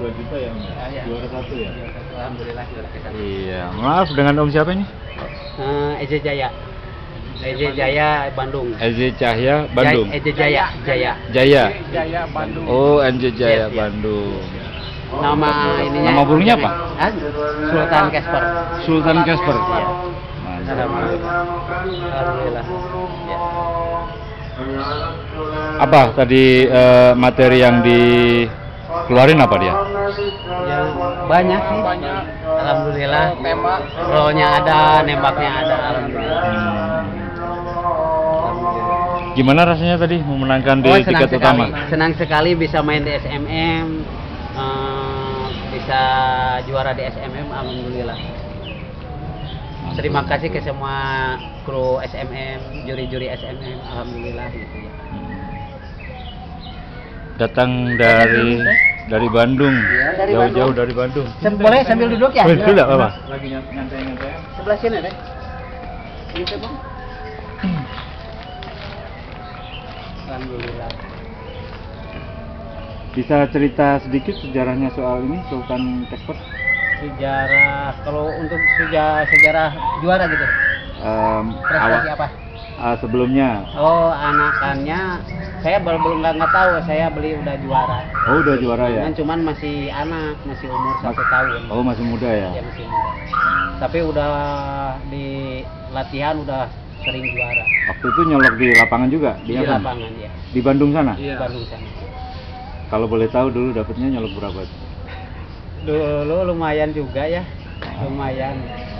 2 juta ya, Ya. juara 1 ya. Alhamdulillah juara ke-1. Iya, maaf dengan Om siapa ini? Eze Jaya. Eze Jaya Bandung. Eze Cahya Bandung. Eze Jaya. Jaya. Jaya Bandung. Oh, NJ Jaya Yes, yes. Bandung. Nama ininya. Nama burungnya apa? Hah? Sultan Casper. Sultan Casper. Iya. Mantap. Alhamdulillah. Ya. Apa tadi materi yang dikeluarin apa dia? Yang banyak sih. Alhamdulillah. Tembak. Rollnya ada, nembaknya ada. Alhamdulillah. Gimana rasanya tadi memenangkan di senang tiket sekali. utama? Senang sekali bisa main di SMM, bisa juara di SMM, alhamdulillah. Terima kasih ke semua kru SMM, juri-juri SMM, alhamdulillah gitu ya. Datang dari Bandung, Iya, dari jauh-jauh Bandung. dari Bandung. Boleh sambil duduk ya? Boleh, tidak apa-apa. Lagi nyantai-nyantai. Sebelah sini deh. Gitu bang. Alhamdulillah. Bisa cerita sedikit sejarahnya soal ini Sultan Casper? Sejarah, kalau untuk sejarah juara gitu. Prestasi apa? Sebelumnya. Oh, anakannya saya belum nggak tahu, saya beli udah juara. Oh, udah juara ya? Cuman masih anak, masih umur 1 tahun. Oh, masih muda ya? Ya masih muda. Tapi udah di latihan udah sering juara. Waktu itu nyolok di lapangan juga? Di Evan? lapangan ya. Di Bandung sana? Di Bandung sana. Kalau boleh tahu dulu dapatnya nyolok berapa? Dulu lumayan juga ya, lumayan.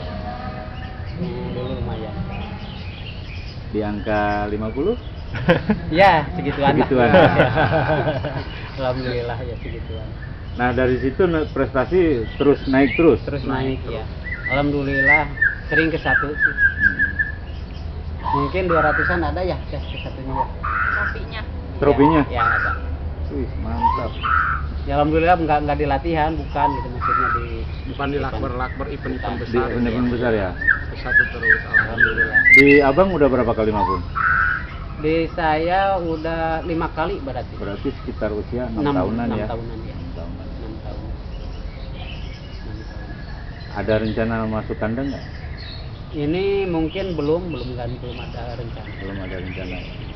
Dulu lumayan. Di angka 50? Ya, segituan lah. Segituan. Alhamdulillah ya segituan. Nah, dari situ prestasi terus naik terus? Terus naik ya. Alhamdulillah sering ke 1 sih. Mungkin 200-an ada ya ke satunya ya. Trofinya? Ya, ada. Wih, mantap. Ya alhamdulillah nggak di latihan, bukan gitu maksudnya Bukan di lakber event-event Di besar. event besar ya? Satu terus, alhamdulillah. Di Abang udah berapa kali mabung? Di saya udah 5 kali berarti. Berarti sekitar usia 6 6 tahunan ya? 6 tahunan ya. 6 tahunan. 6 tahun. 6 tahun. Ada rencana masuk kandang nggak? Ini mungkin belum ada rencana. Belum ada rencana.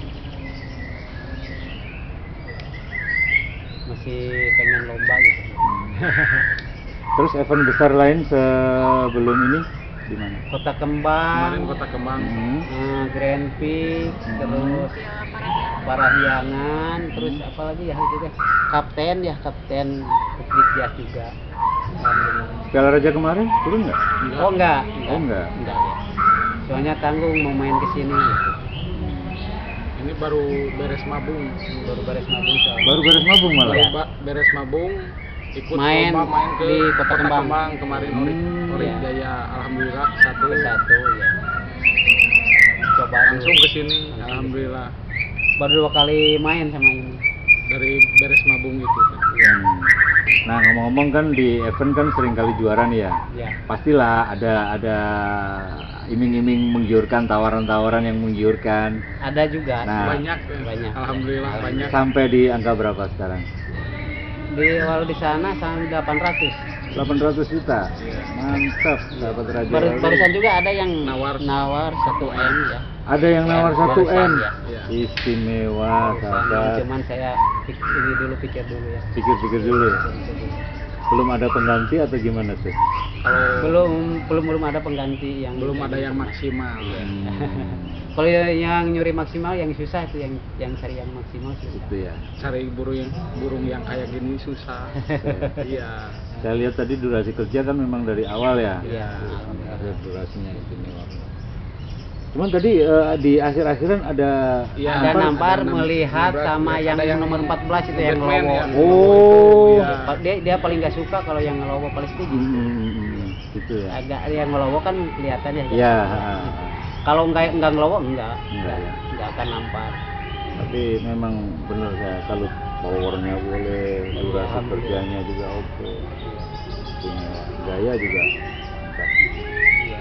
Masih pengen lomba gitu. Terus event besar lain sebelum ini di mana? Kota Kembang, Kemarin Kota Kembang. Grand Prix, terus Parahyangan, terus apa lagi ya itu deh. Kapten Ujjah juga. Alhamdulillah. Piala Raja kemarin turun nggak? Oh enggak. Oh, enggak. Enggak ya. Soalnya tanggung mau main ke sini gitu. Ini baru beres mabung. Baru beres mabung soalnya. Baru beres mabung malah? Iya. Beres mabung, ikut Main lomba main ke di Kota Kembang. kemarin Ori iya. Jaya, alhamdulillah Ke 1 ya. Coba langsung dulu. ke sini, alhamdulillah Baru 2 kali main sama ini. dari beres mabung itu. Nah, ngomong-ngomong kan di event kan sering kali juara nih ya. Ya. Pastilah ada iming-iming menggiurkan, tawaran-tawaran yang menggiurkan. Ada juga. Nah, Banyak, Banyak. alhamdulillah banyak. Sampai di angka berapa sekarang? Kalau di sana sampai 800. 800 juta. Mantap, dapat Raja Wali. Barusan juga ada yang Nawar 1 M ya. Ada yang nawar 1 Barusan, M. ya. Istimewa, sahabat. Cuman saya pikir dulu ya. Pikir-pikir dulu. Belum ada pengganti atau gimana tuh? Kalau Belum ada pengganti yang belum ada yang maksimal. Kalau yang nyuri maksimal yang susah itu yang cari yang maksimal susah. Itu ya. Cari burung yang kayak gini susah. Iya. Saya lihat tadi durasi kerja kan memang dari awal ya. Iya. Ada durasinya istimewa. Cuman tadi di akhir-akhiran ada Iya, Ada nampar ada melihat 16, sama ada yang yang nomor 14 itu yang Batman, ngelowo. ya. Oh. Iya. Dia paling nggak suka kalau yang ngelowo paling setuju. Gitu ya. Agak yang ngelowo kan kelihatan ya. Iya. Kalau nggak ngelowo enggak Enggak, ya. nggak akan nampar. Tapi memang benar saya salut, powernya boleh, durasi Alhamdulillah. kerjanya juga oke, punya gaya juga. Mantap. Iya.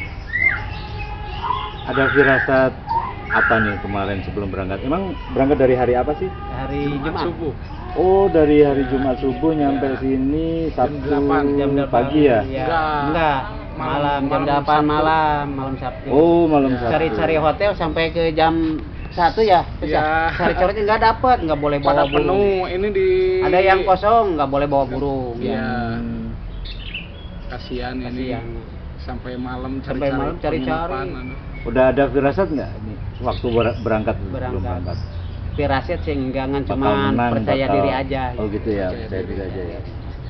Ada firasat apa nih kemarin sebelum berangkat? Emang berangkat dari hari apa sih? Hari Jumat. Subuh. Oh, dari hari Jumat subuh nyampe sini Sabtu Jam 8. pagi ya? Enggak. Malam jam 8 malam Sabtu. Oh, malam Sabtu. Cari-cari hotel sampai ke jam 1 ya. Terus Ya. cari-cari nggak dapat, nggak boleh bawa Pada burung. penuh ini di Ada yang kosong, nggak boleh bawa burung. Iya. Hmm. Kasihan ini Kasihan. sampai malam Sampai malam cari-cari. penginapan. Udah ada firasat nggak ini waktu berangkat? Belum Berangkat. berangkat. Firasat sih enggak, Bakal cuma menang, percaya bakal- diri aja. Oh gitu ya, Percaya percaya diri diri aja ya.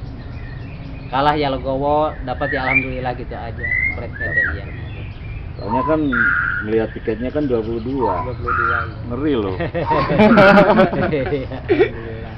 Kalah ya legowo, dapat ya alhamdulillah gitu aja. Pret ya. Soalnya kan melihat tiketnya kan 22. 22. Ngeri loh. Alhamdulillah.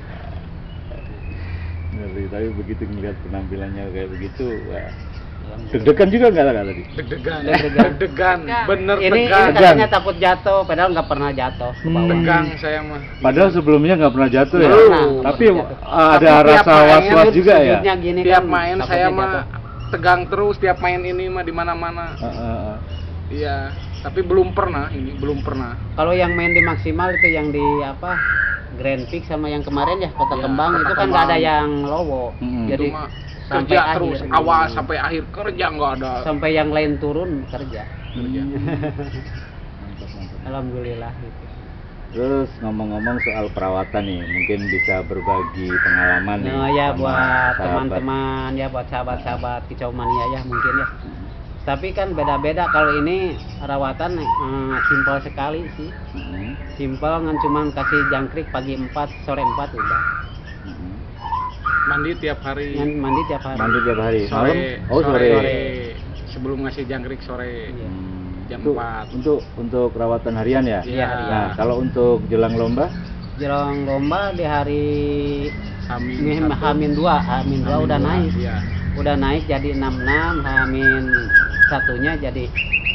Ngeri, tapi begitu ngelihat penampilannya kayak begitu, wah. Alhamdulillah. Deg-degan juga nggak kali? Deg-degan, Deg-degan. deg-degan, bener Ini tegang. katanya takut jatuh, padahal nggak pernah jatuh ke bawah. Tegang saya mah. Padahal sebelumnya nggak pernah jatuh ya. Nggak pernah, nggak Tapi pernah jatuh. ada Tapi tiap rasa main was-was juga ya. Sujudnya gini Tiap kan, main takutnya saya jatuh. mah tegang terus tiap main ini mah di mana-mana. Iya, tapi belum pernah ini, belum pernah. Kalau yang main di maksimal itu yang di apa? Grand Peak sama yang kemarin ya Kota Ya, Kembang Kota itu kan nggak ada Kembang. yang lowo. Mm-mm. Itu Jadi mah sampai kerja akhir. terus awal sampai akhir kerja nggak ada. sampai yang lain turun kerja. Kerja. Mantap, mantap. Alhamdulillah gitu. Terus ngomong-ngomong soal perawatan nih, mungkin bisa berbagi pengalaman nih. Nah ya sama buat sahabat. teman-teman ya buat sahabat-sahabat kicau mania ya mungkin ya. Tapi kan beda-beda kalau ini rawatan simpel sekali sih. Mm-mm. Simpel kan cuman kasih jangkrik pagi 4, sore 4 udah. Mm-mm. Mandi tiap hari. Yang mandi tiap hari. Mandi tiap hari. Sore. Malam? Oh sore. Sore. Sebelum ngasih jangkrik sore. Iya. Jam Itu 4. Untuk rawatan harian ya? Iya, harian. Nah, kalau untuk jelang lomba? Jelang lomba di hari Hamin satu. Hamin 2 udah dua, naik. Iya. Udah naik jadi 66, Hamin satunya jadi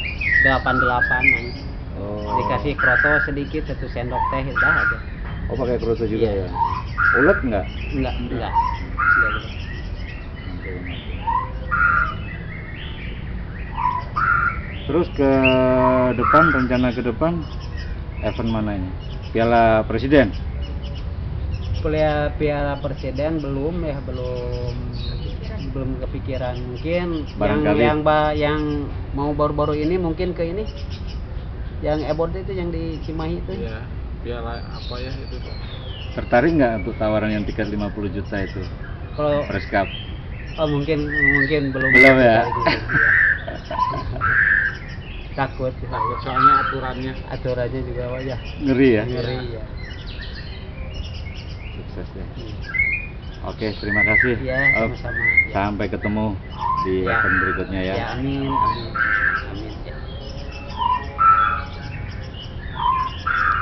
88 naik. Oh. Dikasih kroto sedikit 1 sendok teh udah aja. Oh pakai kerutu juga Iya. ya? Ulet nggak? Enggak. Mantap, mantap. Terus ke depan, rencana ke depan event mana ini? Piala Presiden? Piala Presiden belum ya, belum kepikiran. Mungkin Barangkali. yang mau baru-baru ini mungkin ke ini. Yang Ebor itu yang di Cimahi itu. Iya. Piala apa ya itu? Tertarik nggak untuk tawaran yang tiket 50 juta itu? Kalau Press Cup? mungkin belum. Belum ya? Iya. Takut. Soalnya Aturannya juga ya Ngeri ya? ngeri ya. Sukses ya. Oke, terima kasih. Iya, Om. sama-sama. Ya. Sampai ketemu di Ya. event berikutnya ya. Ya, amin.